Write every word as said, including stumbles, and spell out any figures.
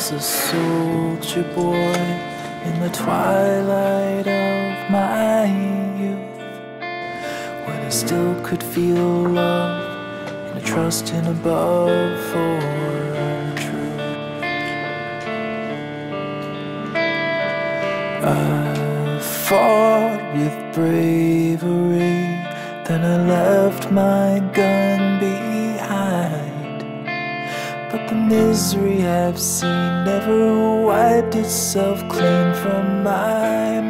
was a soldier boy in the twilight of my youth, when I still could feel love and a trust in above for truth. I fought with bravery, then I left my gun behind. But the misery I've seen never wiped itself clean from my